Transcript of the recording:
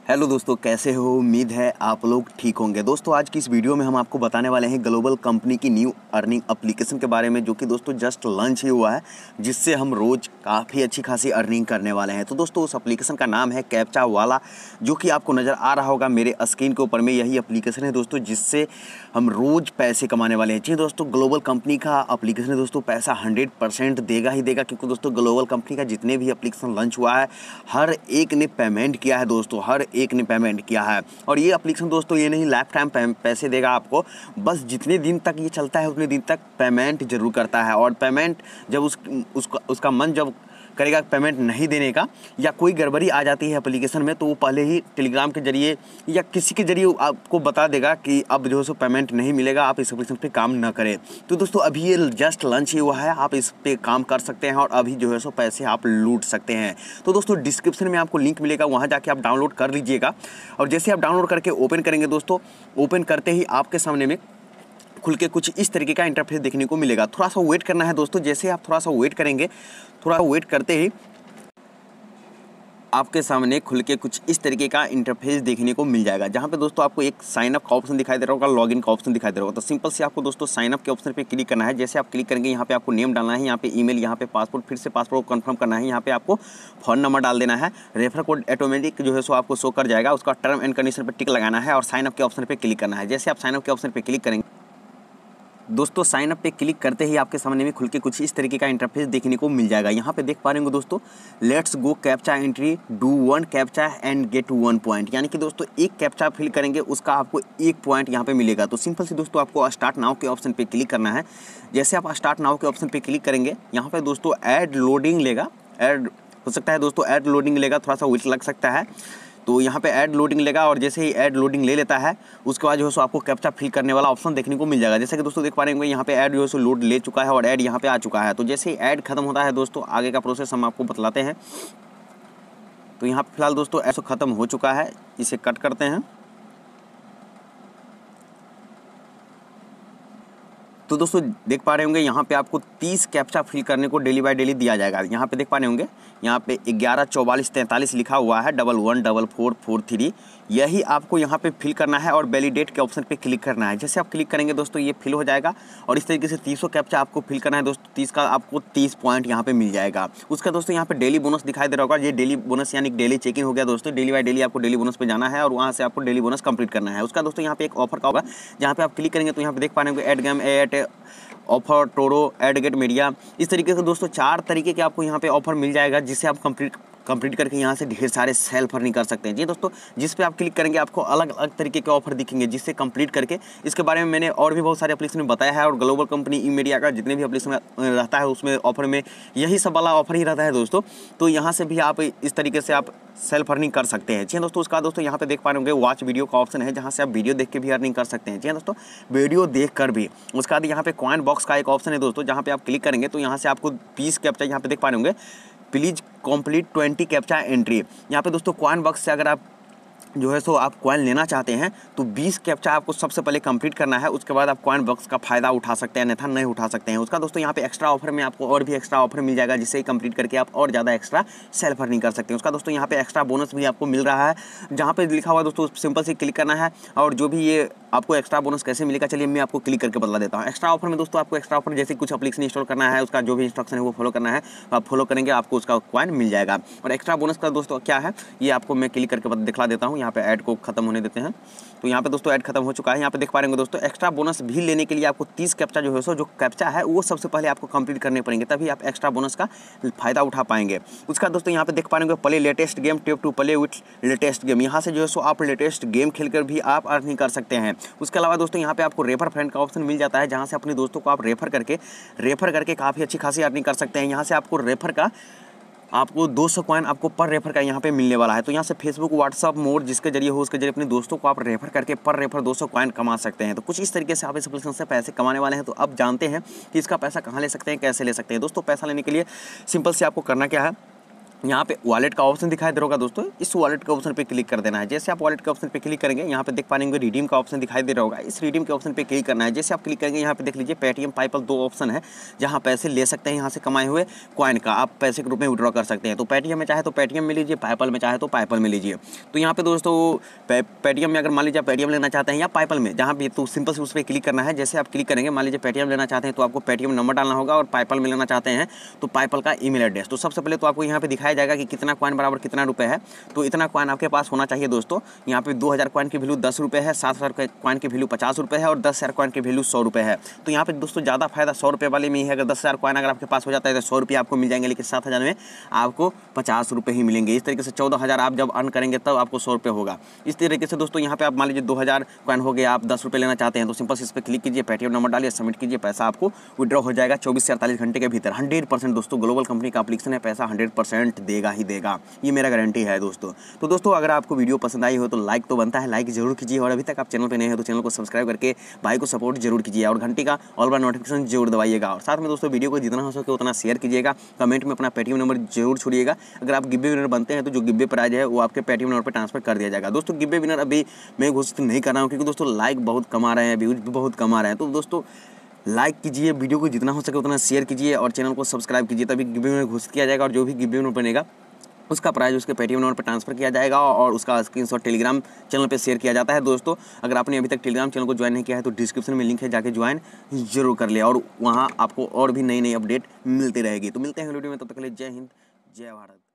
Hello दोस्तों, कैसे हो? उम्मीद है आप लोग ठीक होंगे। दोस्तों आज की इस वीडियो में हम आपको बताने वाले हैं ग्लोबल कंपनी की न्यू अर्निंग एप्लीकेशन के बारे में, जो कि दोस्तों जस्ट लॉन्च ही हुआ है, जिससे हम रोज़ काफ़ी अच्छी खासी अर्निंग करने वाले हैं। तो दोस्तों उस एप्लीकेशन का नाम है कैप्चा वाला, जो कि आपको नज़र आ रहा होगा मेरे स्क्रीन के ऊपर में। यही एप्लीकेशन है दोस्तों जिससे हम रोज़ पैसे कमाने वाले हैं। जी दोस्तों, ग्लोबल कंपनी का एप्लीकेशन है दोस्तों, पैसा 100% देगा ही देगा, क्योंकि दोस्तों ग्लोबल कंपनी का जितने भी एप्लीकेशन लॉन्च हुआ है हर एक ने पेमेंट किया है दोस्तों, हर एक ने पेमेंट किया है। और ये एप्लीकेशन दोस्तों ये नहीं लाइफ टाइम पैसे देगा आपको, बस जितने दिन तक ये चलता है उतने दिन तक पेमेंट जरूर करता है। और पेमेंट जब उसका मन जब करेगा पेमेंट नहीं देने का, या कोई गड़बड़ी आ जाती है एप्लीकेशन में, तो वो पहले ही टेलीग्राम के जरिए या किसी के जरिए आपको बता देगा कि अब जो है सो पेमेंट नहीं मिलेगा, आप इस एप्लीकेशन पे काम ना करें। तो दोस्तों अभी ये जस्ट लॉन्च ही हुआ है, आप इस पे काम कर सकते हैं और अभी जो है सो पैसे आप लूट सकते हैं। तो दोस्तों डिस्क्रिप्शन में आपको लिंक मिलेगा, वहाँ जाके आप डाउनलोड कर लीजिएगा। और जैसे आप डाउनलोड करके ओपन करेंगे दोस्तों, ओपन करते ही आपके सामने में खुल के कुछ इस तरीके का इंटरफेस देखने को मिलेगा। थोड़ा सा वेट करना है दोस्तों। जैसे आप थोड़ा सा वेट करेंगे, थोड़ा वेट करते ही आपके सामने खुल के कुछ इस तरीके का इंटरफेस देखने को मिल जाएगा, जहाँ पे दोस्तों आपको एक साइन अप का ऑप्शन दिखाई दे रहा होगा, लॉगिन का ऑप्शन दिखाई दे रहा होगा। तो सिंपल से आपको दोस्तों साइन अप के ऑप्शन पे क्लिक करना है। जैसे आप क्लिक करेंगे, यहाँ पे आपको नेम डालना है, यहाँ पे ईमेल, यहाँ पे पासपोर्ट, फिर से पासपोर्ट को कंफर्म करना है, यहाँ पे आपको फ़ोन नंबर डाल देना है। रेफर कोड ऑटोमेटिक जो है सो आपको शो कर जाएगा, उसका टर्म एंड कंडीशन पर टिक लगाना है और साइन अप के ऑप्शन पर क्लिक करना है। जैसे आप साइन अप के ऑप्शन पर क्लिक करेंगे दोस्तों, साइन अप पे क्लिक करते ही आपके सामने में खुल के कुछ इस तरीके का इंटरफेस देखने को मिल जाएगा। यहाँ पे देख पा रहे होंगे दोस्तों, let's go captcha entry, do 1 captcha and get 1 point. यानी कि दोस्तों एक कैप्चा फिल करेंगे, उसका आपको 1 पॉइंट यहाँ पे मिलेगा। तो सिंपल से दोस्तों आपको स्टार्ट नाउ के ऑप्शन पे क्लिक करना है। जैसे आप स्टार्ट नाउ के ऑप्शन पे क्लिक करेंगे, यहाँ पे दोस्तों ऐड लोडिंग लेगा, ऐड हो सकता है दोस्तों, ऐड लोडिंग लेगा, थोड़ा सा वेट लग सकता है। तो यहाँ पे ऐड लोडिंग लेगा, और जैसे ही ऐड लोडिंग ले लेता है उसके बाद जो है सो आपको कैप्चा फिल करने वाला ऑप्शन देखने को मिल जाएगा। जैसे कि दोस्तों देख पा रहे होंगे, यहाँ पे ऐड जो है सो लोड ले चुका है और ऐड यहाँ पे आ चुका है। तो जैसे ही ऐड खत्म होता है दोस्तों, आगे का प्रोसेस हम आपको बतलाते हैं। तो यहाँ पे फिलहाल दोस्तों ऐसा खत्म हो चुका है, इसे कट करते हैं। तो दोस्तों देख पा रहे होंगे, यहाँ पे आपको 30 कैप्चा फिल करने को डेली बाय डेली दिया जाएगा। यहाँ पे देख पा रहे होंगे, यहाँ पे 11 44 43 लिखा हुआ है, 114443। यही आपको यहाँ पे फिल करना है और वैलिडेट के ऑप्शन पे क्लिक करना है। जैसे आप क्लिक करेंगे दोस्तों, ये फिल हो जाएगा और इस तरीके से 300 कैप्चा आपको फिल करना है दोस्तों। 30 का आपको 30 पॉइंट यहाँ पे मिल जाएगा। उसका दोस्तों यहाँ पे डेली बोनस दिखाई दे रहा होगा, ये डेली बोनस यानी डेली चेकिंग हो गया दोस्तों। डेली बाय डेली आपको डेली बोनस पे जाना है और वहाँ से आपको डेली बोनस कंप्लीट करना है। उसका दोस्तों यहाँ पे एक ऑफर का होगा, जहाँ पे आप क्लिक करेंगे तो यहाँ पे देख पा रहे होंगे, ad game, ayeT offer, Toro, AdGate media. इस तरीके से दोस्तों 4 तरीके के आपको यहाँ पे ऑफर मिल जाएगा, जिससे आप कंप्लीट करके यहाँ से ढेर सारे सेल्फ अर्निंग कर सकते हैं। जी दोस्तों, जिस पे आप क्लिक करेंगे आपको अलग अलग तरीके के ऑफर दिखेंगे, जिससे कंप्लीट करके, इसके बारे में मैंने और भी बहुत सारे एप्लीकेशन में बताया है। और ग्लोबल कंपनी ई मीडिया का जितने भी एप्लीकेशन रहता है उसमें ऑफर में यही सब वाला ऑफर ही रहता है दोस्तों। तो यहाँ से भी आप इस तरीके से आप सेल्फ अर्निंग कर सकते हैं। जी दोस्तों, उसका दोस्तों यहाँ पे देख पा रहे होंगे वॉच वीडियो का ऑप्शन है, जहाँ से आप वीडियो देख के भी अर्निंग कर सकते हैं। जी दोस्तों, वीडियो देख कर भी। उसका बाद यहाँ पे कॉइन बॉक्स का एक ऑप्शन है दोस्तों, जहाँ पे आप क्लिक करेंगे तो यहाँ से आपको 20 कैप्चा, यहाँ पे देख पा रहे होंगे, प्लीज़ कंप्लीट 20 कैप्चा एंट्री। यहाँ पे दोस्तों कॉइन बॉक्स से अगर आप जो है सो आप कॉइन लेना चाहते हैं तो 20 कैप्चा आपको सबसे पहले कंप्लीट करना है। उसके बाद आप कॉइन बॉक्स का फ़ायदा उठा सकते हैं, अन्यथा नहीं उठा सकते हैं। उसका दोस्तों यहाँ पे एक्स्ट्रा ऑफर में आपको और भी एक्स्ट्रा ऑफर मिल जाएगा, जिससे कंप्लीट करके आप और ज़्यादा एक्स्ट्रा सेल्फ अर्निंग कर सकते हैं। उसका दोस्तों यहाँ पे एक्स्ट्रा बोनस भी आपको मिल रहा है, जहाँ पे लिखा हुआ दोस्तों सिंपल से क्लिक करना है। और जो भी ये आपको एक्स्ट्रा बोनस कैसे मिलेगा, चलिए मैं आपको क्लिक करके बता देता हूँ। एक्स्ट्रा ऑफर में दोस्तों आपको एक्स्ट्रा ऑफर जैसे कुछ एप्लीकेशन इंस्टॉल करना है, उसका जो भी इंस्ट्रक्शन है वो फॉलो करना है, आप फॉलो करेंगे आपको उसका कॉइन मिल जाएगा। और एक्स्ट्रा बोनस का दोस्तों क्या है, ये आपको मैं क्लिक करके दिखला देता हूँ। यहाँ पे ऐड को खत्म होने देते हैं। तो यहाँ पे दोस्तों ऐड खत्म हो चुका है। यहाँ पे देख पा रहे होंगे दोस्तों, एक्स्ट्रा बोनस भी लेने के लिए आपको 30 कैप्चा जो है सो जो कैप्चा है वो सबसे पहले आपको कंप्लीट करने पड़ेंगे, तभी आप एक्स्ट्रा बोनस का फायदा उठा पाएंगे। उसका दोस्तों यहाँ पे देख पा रहे होंगे, play latest game, tip to play with latest game. यहाँ से जो है सो आप लेटेस्ट गेम खेलकर भी आप अर्निंग कर सकते हैं। उसके अलावा दोस्तों यहाँ पे आपको रेफर फ्रेंड का ऑप्शन मिल जाता है, जहाँ से अपने दोस्तों को आप रेफर करके काफ़ी अच्छी खासी अर्निंग कर सकते हैं। यहाँ से आपको रेफर का आपको 200 कॉइन आपको पर रेफर का यहाँ पे मिलने वाला है। तो यहाँ से फेसबुक, व्हाट्सअप, मोड जिसके जरिए हो उसके जरिए अपने दोस्तों को आप रेफर करके पर रेफर 200 कॉइन कमा सकते हैं। तो कुछ इस तरीके से आप इस एप्लीकेशन से पैसे कमाने वाले हैं। तो अब जानते हैं कि इसका पैसा कहाँ ले सकते हैं, कैसे ले सकते हैं। दोस्तों पैसा लेने के लिए सिंपल से आपको करना क्या है, यहाँ पे वॉलेट का ऑप्शन दिखाई दे रहा होगा दोस्तों, इस वॉलेट के ऑप्शन पे क्लिक कर देना है। जैसे आप वॉलेट के ऑप्शन पे क्लिक करेंगे यहाँ पे देख पाएंगे रिडीम का ऑप्शन दिखाई दे रहा होगा, इस रिडीम के ऑप्शन पे क्लिक करना है। जैसे आप क्लिक करेंगे यहाँ पे देख लीजिए पेटीएम पाईपल 2 ऑप्शन है जहाँ पैसे ले सकते हैं, यहाँ से कमाए हुए कॉइन का आप पैसे के रूप में विड्रॉ कर सकते हैं। तो पेटीएम में चाहे तो पेटीएम में लीजिए, पाईपल में चाहे तो पाईपल में लीजिए। तो यहाँ पे दोस्तों पेटीएम में अगर मान लीजिए पेटीएम लेना चाहते हैं या पाईपल में, जहाँ भी तो सिंपल से उस पर क्लिक करना है। जैसे आप क्लिक करेंगे मान लीजिए पेटीएम लेना चाहते हैं तो आपको पेटीएम नंबर डालना होगा, और पाईपल में लेना चाहते हैं तो पाईपल का ईमेल एड्रेस। तो सबसे पहले तो आपको यहाँ पे दिखाया जाएगा कि कितना कॉइन बराबर कितना रुपये है। तो इतना कॉइन आपके पास होना चाहिए दोस्तों। यहाँ पे 2000 कॉइन की वैल्यू 10 रुपये है, 7000 कॉइन की वैल्यू 50 रुपये है, और 10,000 कॉइन की वैल्यू 100 रुपये है। तो यहाँ पे दोस्तों ज़्यादा फायदा 100 रुपये वाले में ही है। अगर 10,000 कॉइन अगर आपके पास हो जाता है तो 100 रुपये आपको मिल जाएंगे, लेकिन 7,000 में आपको 50 रुपये ही मिलेंगे। इस तरीके से 14,000 आप जब अर्न करेंगे तब आपको 100 रुपये होगा। इस तरीके से दोस्तों यहाँ पे आप मान लीजिए 2000 कॉइन हो गया, आप 10 रुपये लेना चाहते हैं तो सिंपल से इस पर क्लिक कीजिए, पेटीएम नंबर डालिए, सबमिट कीजिए, पैसा आपको विड्रॉ हो जाएगा 24 से 48 घंटे के भीतर। 100% दोस्तों ग्लोबल कंपनी का एप्लीकेशन है, पैसा 100% देगा ही देगा, ये मेरा गारंटी है दोस्तों। तो दोस्तों अगर आपको वीडियो पसंद आई हो तो लाइक तो बनता है, लाइक जरूर कीजिए, और अभी तक आप चैनल पे नए हो तो चैनल को सब्सक्राइब करके भाई को सपोर्ट जरूर कीजिए, और घंटी का ऑल बार नोटिफिकेशन जरूर दबाइएगा। और साथ में दोस्तों वीडियो को जितना हो सके उतना शेयर कीजिएगा, कमेंट में अपना पेटीएम नंबर जरूर छोड़िएगा। अगर आप गिब्बे विनर बनते हैं तो जो गिब्बे प्राइज है वो आपके पेटीएम नंबर पर ट्रांसफर कर दिया जाएगा। दोस्तों गिब्बे विनर अभी मैं घोषित नहीं कर रहा हूँ क्योंकि दोस्तों लाइक बहुत कम आ रहे हैं, व्यूज भी बहुत कम आ रहे हैं। तो दोस्तों लाइक कीजिए, वीडियो को जितना हो सके उतना शेयर कीजिए, और चैनल को सब्सक्राइब कीजिए, तभी गिब्बे विनर घोषित किया जाएगा। और जो भी गिब्बे विनर बनेगा उसका प्राइस उसके पेटीएम नंबर पर ट्रांसफर किया जाएगा, और उसका स्क्रीनशॉट टेलीग्राम चैनल पे शेयर किया जाता है। दोस्तों अगर आपने अभी तक टेलीग्राम चैनल को ज्वाइन नहीं किया है तो डिस्क्रिप्शन में लिंक है, जाके ज्वाइन जरूर कर ले, और वहाँ आपको और भी नई नई अपडेट मिलती रहेगी। तो मिलते हैं वीडियो में, तब तक के लिए जय हिंद, जय भारत।